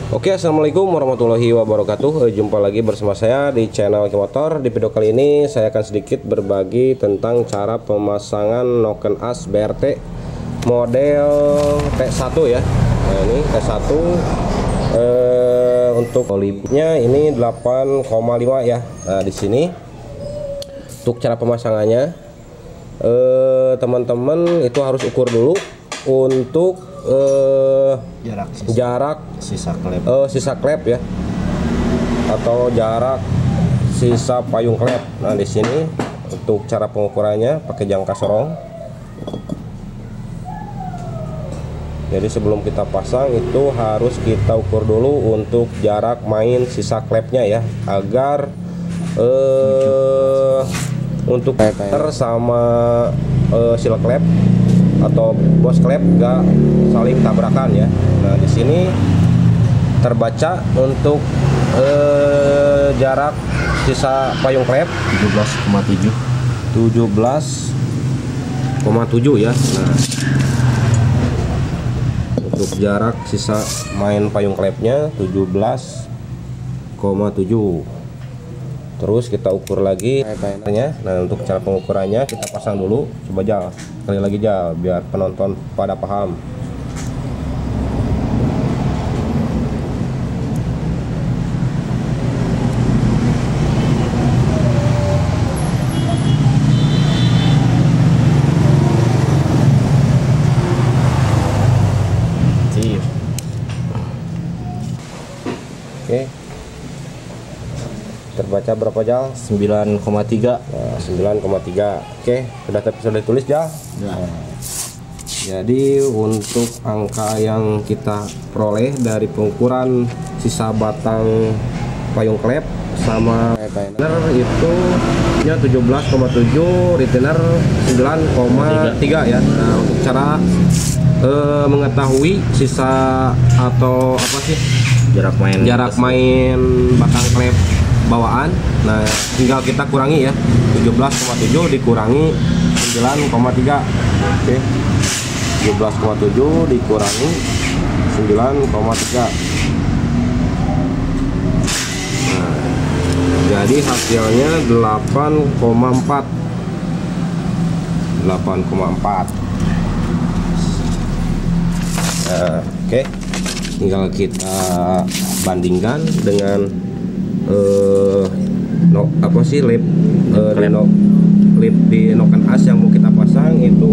Oke, assalamualaikum warahmatullahi wabarakatuh. Jumpa lagi bersama saya di channel Motor. Di video kali ini saya akan sedikit berbagi tentang cara pemasangan noken as BRT model T1 ya. Nah, ini T1 untuk olinya ini 8,5 ya. Nah, di sini untuk cara pemasangannya teman-teman itu harus ukur dulu untuk jarak sisa klep ya, atau jarak sisa payung klep. Nah, di sini untuk cara pengukurannya pakai jangka sorong. Jadi sebelum kita pasang itu harus kita ukur dulu untuk jarak main sisa klepnya ya, agar untuk sama seal klep atau bos klep gak saling tabrakan ya. Nah, di sini terbaca untuk jarak sisa payung klep 17,7 ya. Nah, untuk jarak sisa main payung klepnya 17,7. Terus kita ukur lagi. Nah, untuk cara pengukurannya kita pasang dulu. Coba Jal, sekali lagi Jal, biar penonton pada paham. Oke. Terbaca berapa Jal? 9,3. Nah, 9,3. Oke, sudah ditulis Jal? Ya. Nah, jadi untuk angka yang kita peroleh dari pengukuran sisa batang payung klep sama retainer itu nya 17,7, retainer 9,3 ya. Nah, untuk cara mengetahui sisa atau apa sih Jarak main batang klep bawaan, nah tinggal kita kurangi ya, 17,7 dikurangi 9,3. Oke, 17,7 dikurangi 9,3. Nah, jadi hasilnya 8,4. Nah, oke, tinggal kita bandingkan dengan lip di noken as yang mau kita pasang itu.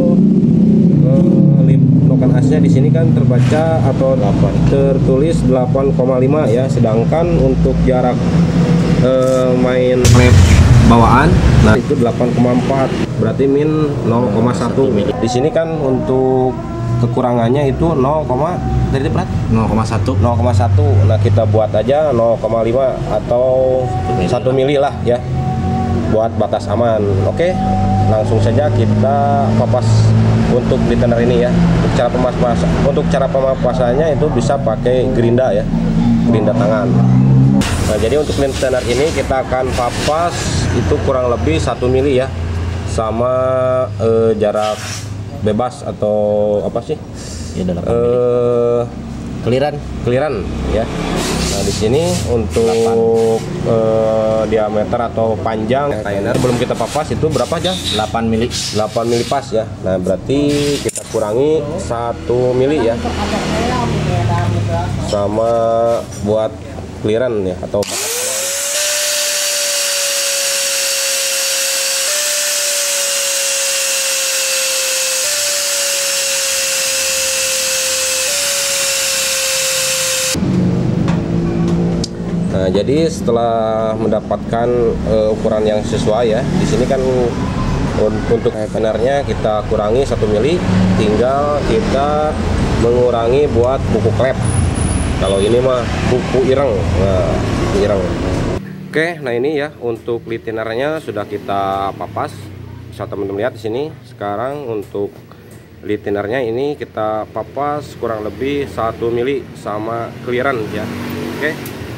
Lip noken asnya di sini kan terbaca atau tertulis 8,5 ya, sedangkan untuk jarak main klep bawaan nah itu 8,4, berarti min 0,1. Di sini kan untuk kekurangannya itu 0,1. Nah, kita buat aja 0,5 atau 1 mili lah ya, buat batas aman. Oke, langsung saja kita papas untuk retainer ini ya. Untuk cara pemapasannya itu bisa pakai gerinda ya, gerinda tangan. Nah, jadi untuk retainer ini kita akan papas itu kurang lebih 1 mili ya, sama jarak bebas atau apa sih ya, keliran ya. Nah, di sini untuk diameter atau panjang retainer belum kita papas itu berapa aja? 8 mili pas ya. Nah, berarti kita kurangi 1 mili ya, sama buat keliran ya atau batas. Nah, jadi setelah mendapatkan ukuran yang sesuai ya, di sini kan untuk retainernya kita kurangi 1 mili, tinggal kita mengurangi buat kuku klep. Kalau ini mah kuku ireng. Nah, ireng. Oke, nah ini ya untuk retainernya sudah kita papas. Bisa teman-teman lihat di sini. Sekarang untuk retainernya ini kita papas kurang lebih 1 mili sama clearance ya. Oke.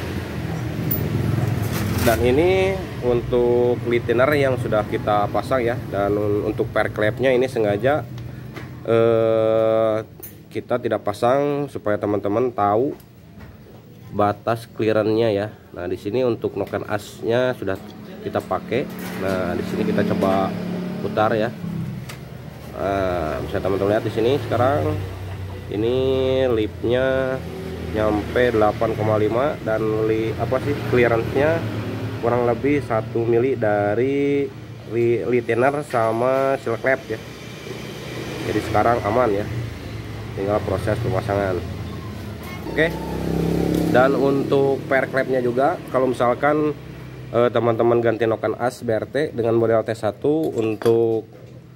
Dan ini untuk retainer yang sudah kita pasang ya, dan untuk per klepnya ini sengaja kita tidak pasang supaya teman-teman tahu batas clearance-nya ya. Nah, di sini untuk noken asnya sudah kita pakai. Nah, di sini kita coba putar ya. Nah, bisa teman-teman lihat di sini sekarang ini lipnya nyampe 8,5 dan clearance-nya kurang lebih 1 mili dari retainer sama seal clamp ya. Jadi sekarang aman ya, tinggal proses pemasangan. Oke. Dan untuk per clampnya juga, kalau misalkan teman-teman ganti noken as BRT dengan model T1 untuk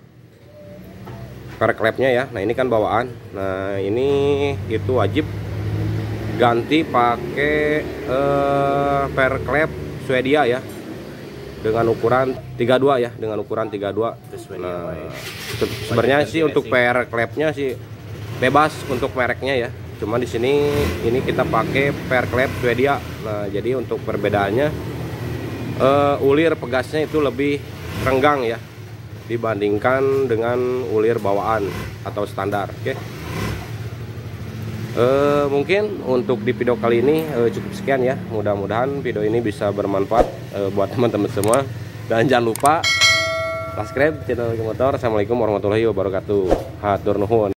per clampnya ya. Nah, ini kan bawaan. Nah, ini itu wajib ganti pakai per clamp Swedia ya, dengan ukuran 32 ya, dengan ukuran 32. Nah, sebenarnya sih untuk per clampnya sih bebas untuk mereknya ya. Cuma di sini ini kita pakai per clamp Swedia. Nah, jadi untuk perbedaannya ulir pegasnya itu lebih renggang ya dibandingkan dengan ulir bawaan atau standar. Oke. Mungkin untuk di video kali ini cukup sekian ya. Mudah-mudahan video ini bisa bermanfaat buat teman-teman semua. Dan jangan lupa subscribe channel Motor. Assalamualaikum warahmatullahi wabarakatuh. Hatur nuhun.